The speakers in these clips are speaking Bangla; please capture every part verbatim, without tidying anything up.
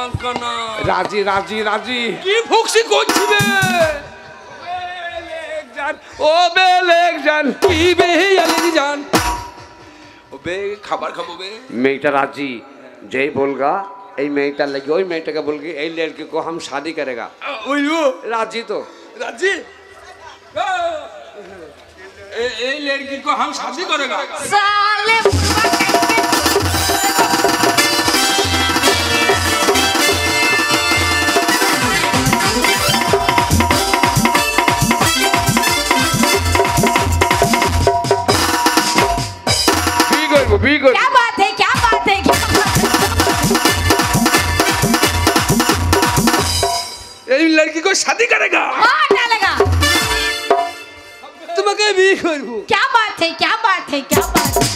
দরকার না। রাজি রাজি রাজি। কি ফুকসি করছিবে? ও বেলেক জান কি বে আলেক জান? ও বে খাবার খাবো বে। মেয়েটা রাজি जय बोलगा এই মেয়েটা लगी ওই মেয়েটাকে बोलगी এই लड़के को हम शादी करेगा। ওইলো राजी तो राजी ए ए लड़की को हम शादी करेगा। साले भी कर क्या बात है क्या बात है क्या ये लड़की को शादी करेगा मार डालेगा। तुम्हें भी करूँ। क्या बात है क्या बात है क्या बात है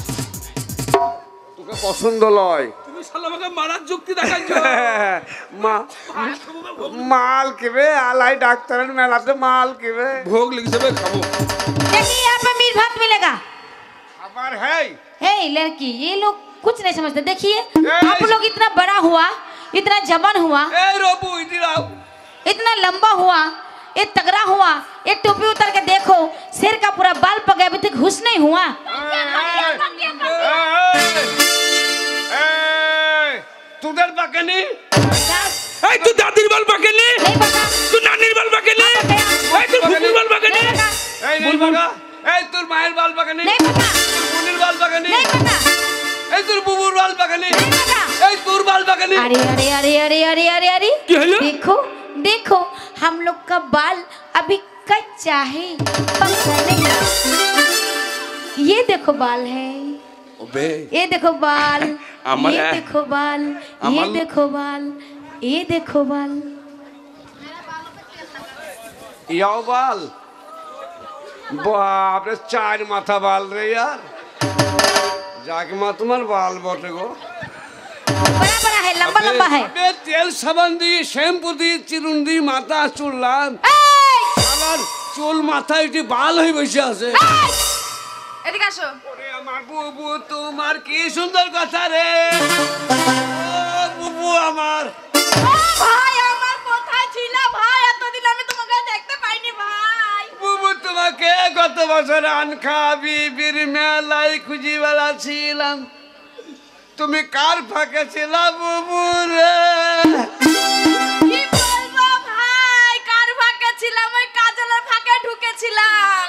তোকে পছন্দ লয় তুমি শালা আমাকে মারার যুক্তি দেখাচ্ছো। মা মাল কিবে আলাই ডাক্তারের মেলাতে माल কিবে भोग लिख सबे खाबो। देखिए यहाँ पे मीट भात मिलेगा। खबर है हे लड़की ये लोग कुछ नहीं समझते। देखिए आप लोग इतना बड़ा हुआ इतना जवान हुआ ए रोबू इधर आओ। इतना लंबा हुआ ये तगड़ा हुआ एक टोपी उतार के देखो सिर का पूरा बाल पक गया अभी तक हुश नहीं हुआ। তোদের বাগানে এই তুই দাদির বাল বাগানে नहीं पका তুই নানির বাল বাগানে এই তুই ফুফুর বাল বাগানে এই নীল বাগা এই তোর মায়ের বাল বাগানে नहीं पका তোর বোনের বাল বাগানে नहीं पका এই তোর বুবুর বাল বাগানে नहीं पका। এই তোর বাল বাগানে अरे अरे अरे अरे अरे अरे अरे क्या है? देखो देखो हम लोग का बाल अभी कच्चा है पका नहीं। ये देखो बाल है ओबे ये देखो बाल अमर ये है। देखो बाल ये अमल- देखो बाल ये देखो बाल ইয়াও বাল বাপ রে চার মাথা বাল রে यार जाके মা তোমার বাল বটে গো बड़ा बड़ा है लंबा लंबा है। আবে তেল সাবান দিয়ে শ্যাম্পু দিয়ে চিরুন দিয়ে মাথা চুললাম আবার চুল মাথায় একটি বাল হয়ে বসে আছে। এদিকে আসো। ওরে আমার বুবু তোমার কি সুন্দর কথা রে ও বুবু আমার ভাই আমার কোথায় ছিল ভাই এতদিন আমি তোমাকে দেখতে পাইনি ভাই। বুবু তোমাকে গত বছর আনখা বিবির মেলায় খুঁজি বেড়াচ্ছিলাম তুমি কার ফাঁকে ছিলা বুবু রে কি বলবো ভাই কার ফাঁকে ছিলাম ওই কাজলের ফাঁকে ঢুকেছিলাম।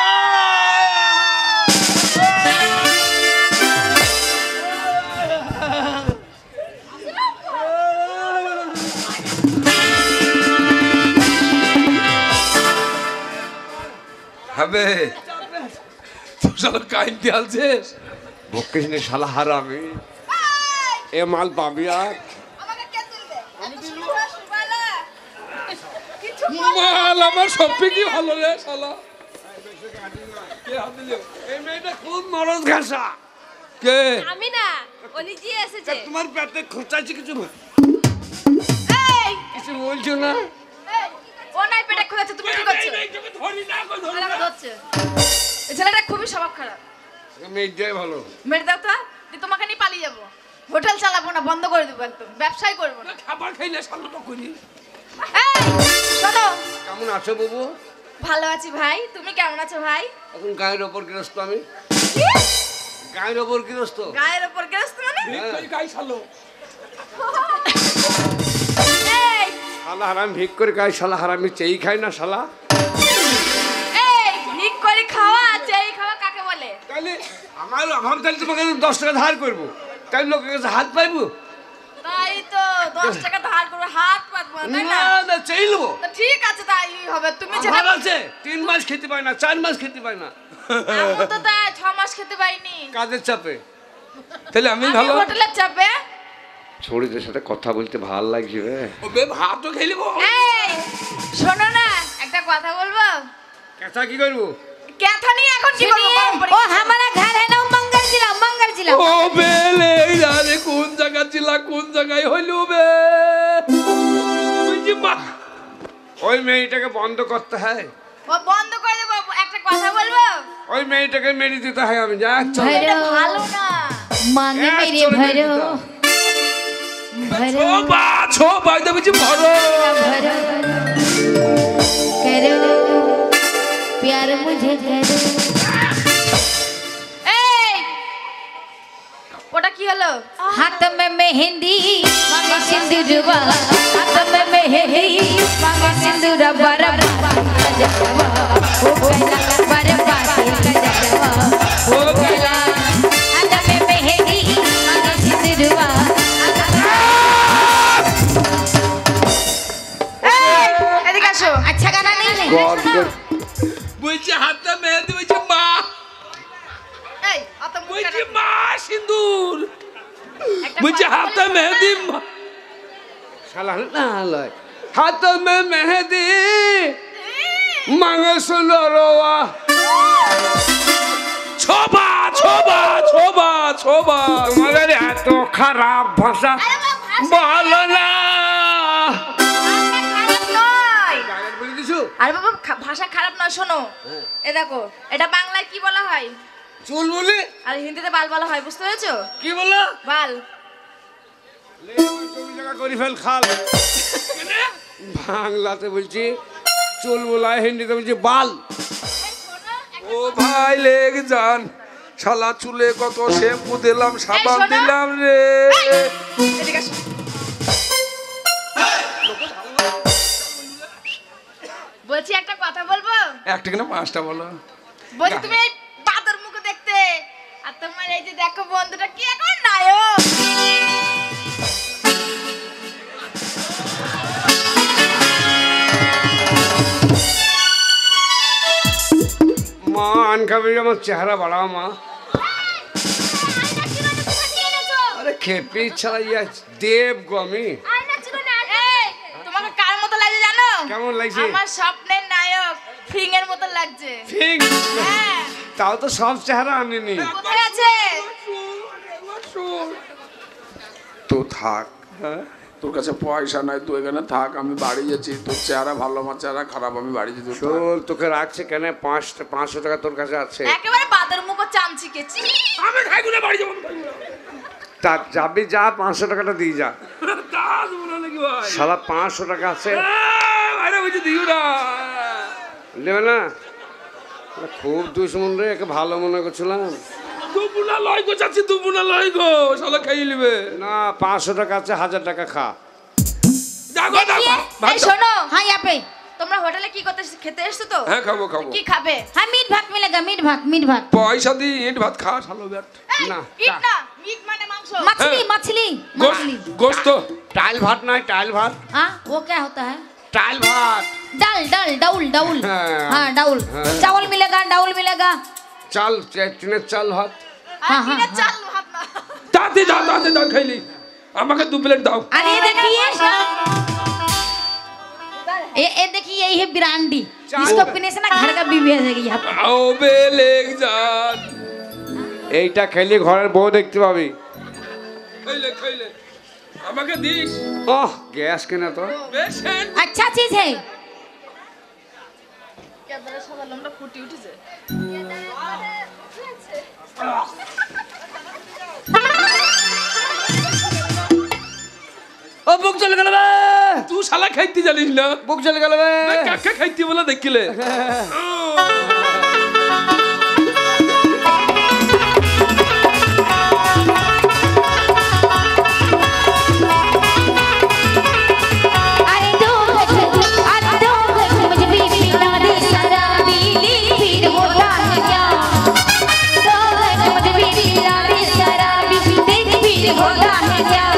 হবে তুই শালা কাইন দিয়ালছিস বকিস নে শালা হারামি এ মাল পাবি আর আমাকে কে তুলবে আমি দিলু সুবালা কিছু মাল আমার সবই কি ভালো রে শালা কে হাত দিল এই মেয়েটা খুব মরদ ঘাসা কে আমি না ওলি জি এসেছে। তোমার পেটে খোঁচাইছি কিছু এই কিছু বলছো না এই, ও নাই পেটে খোঁজাচ্ছে তুমি কি করছো? ধরি না কই ধরি আলাদা হচ্ছে এই ছেলেটা খুবই স্বভাব খারাপ। মেয়েটাই ভালো মেরে দাও তো দি তোমাকে নিয়ে পালিয়ে যাবো হোটেল চালাবো না বন্ধ করে দেবো একদম ব্যবসাই করবো না। খাবার খাই না শালা তো করি এই শোনো কেমন আছো বুবু ভালো আছি ভাই তুমি কেমন আছো ভাই? এখন গায়ের ওপর গৃহস্থ আমি কি? গায়ের ওপর গৃহস্থ গায়ের উপর গেছ মানে কই গাই শালো এই শালা হারাম ভিক করে খাই শালা হারামি চেই খাই না শালা এই ভিক করে খাওয়া চাই খাওয়া কাকে বলে? তাহলে আমার আমার তাহলে তোমাকে দশ টাকা ধার করবো তাই লোকের কাছে হাত পাইবো তাই তো দশ টাকা ধার করে হাত পাতবো তাই না? না না চেয়ে নেবো তো ঠিক আছে তাই হবে তুমি যেটা আমার আছে তিন মাস খেতে পায় না চার মাস খেতে পায় না আমি তো তাই ছ মাস খেতে পাইনি কাজের চাপে তাহলে আমি আমি ভালো হোটেলের চাপে। ছড়িদের সাথে কথা বলতে ভাল লাগছে রে ও বে ভাত তো খেলিব এই শোনো না একটা কথা বলবো। কেঁচা কি করবো ক্যাথা নিয়ে এখন কি করব? ও हमारा घर है ना मंगल जिला मंगल जिला। ও বেলে আরে কোন জায়গা ছিল কোন জায়গায় হইলো বে বুঝি মা ওই মেয়েটাকে বন্ধ করতে হয় ও বন্ধ করে দেব একটা কথা বলবো। ওই মেয়েটাকে মেরে দিতে হয় আমি যা চল এটা ভালো না। मांगे এক मेरे চলে মেরে भरो দিতে হয়। भरो छोबा छोबा इधर मुझे भरो भरो करो प्यार मुझे करो ওটা কি হলো हाथ में मेहंदी मांगे सिंदूरवा हाथ में मेहंदी मांगे सिंदूरा बरबा गजवा हो गया बरबा गजवा हो गया हाथ में मेहंदी मांगे सिंदूरवा এই এদিকে আসো अच्छा गाना नहीं है गॉड मुझे हाथ में मेहंदी मुझे माँ এই অত মুখ मुझे माँ सिंदूर मुझे हाथ में मेहंदी माँ শালা না লয় হাত মে মেহেদি মাঙ্গে সুন্দরওয়া छोबा छोबा छोबा छोबा তোমাদের এত খারাপ ভাষা বলো না খারাপ নয় গায়ের বলে দিছু আরে বাবা খা- ভাষা খারাপ নয় শোনো এ দেখো এটা বাংলায় কি বলা হয় চুল বলি আর হিন্দিতে বাল বলা হয় বুঝতে পেরেছো কি বলো বাল লে ওই চব্বিশ টাকা করি ফেল খাল বাংলাতে বলছি চুল বলায় হিন্দিতে বলছি বাল ও ভাই লেগ যান শালা চুলে কত শ্যাম্পু দিলাম সাবান শোনো। দিলাম রে এদিকে আসো বলছি একটা কথা বলবো একটা কিনা পাঁচটা বলো বলছি তুমি এই বাদর মুখ দেখতে আর তোমার এই যে দেখো বন্ধুটা কি এখন নায়ক মা আনকাবি আমার চেহারা বাড়াও মা আরে খেপি ছাড়া ইয়া দেব গো আমি এই, তোমাকে কার মতো লাগছে জানো কেমন লাগছে? আমার স্বপ্নের নায়ক ফিং এর মতো লাগছে ঠিক হ্যাঁ তাও তো সব চেহারা আনিনি কোথায় আছে তো থাক হ্যাঁ তোর কাছে পয়সা নাই তুই এখানে থাক আমি বাড়ি যাচ্ছি তোর চেহারা ভালো আমার চেহারা খারাপ আমি বাড়ি যেতে চল তোকে রাখছে কেন পাঁচটা পাঁচশো টাকা তোর কাছে আছে একেবারে বাদর মুখ চামচিকেছি আমি খাই গুনে বাড়ি যাবো তা যাবি যা পাঁচশো টাকাটা দিয়ে যা দাস বলো নাকি ভাই সারা পাঁচশো টাকা আছে আরে বুঝি দিও না নেবে না খুব দুশ্মন রে একে ভালো মনে করছিলাম দুপুনা লয় গো চাচ্ছি দুপুনা লয় গো শালা খাইয়ে নিবে না পাঁচশো টাকা আছে হাজার টাকা খা দেখো দেখো এই শোনো हाँ यहाँ पे তোমরা হোটেলে কি করতে খেতে এসছো তো হ্যাঁ খাবো খাবো কি খাবে हाँ मीट भात मिलेगा मीट भात मीट भात পয়সা দিয়ে ইট ভাত খা শালো ব্যাট এই, না, ইট তা- না মিট মানে মাংস मछली हाँ। मछली গোস্ত मछली গোস্ত টাইল ভাত নয় টাইল ভাত हाँ वो क्या होता है টাইল ভাত डाल डाल डाउल डाउल हाँ। हाँ डाउल हाँ। चावल मिलेगा डाउल मिलेगा চাল চে- টিনের চাল ভাত আর हाँ, কিনা हाँ, চাল ভাত না তাতে দাও তাতে দাও খাইলি আমাকে দু প্লেট দাও अरे ये देखिए ये ये देखिए यही है ब्रांडी इसको पीने से ना घर का भी भेज देगी यहाँ पे আও বেলেগ জান এইটা খেলে ঘরের বউ দেখতে পাবি খাইলে খাইলে আমাকে দিস ওহ গ্যাস কেনা তো পেশেন্ট अच्छा चीज है কেদারে সাদা লোমটা ফুটি উঠেছে ও বুক চলে গেল বে তুই শালা খাইতে জানিস না বুক চলে গেল বে কাকে খাইতে বলে দেখিলে अरे दो गज अरे दो गज मुझे भी पिला दे शराबी फिर होता है क्या दो गज मुझे भी पिला दे शराबी फिर होता है क्या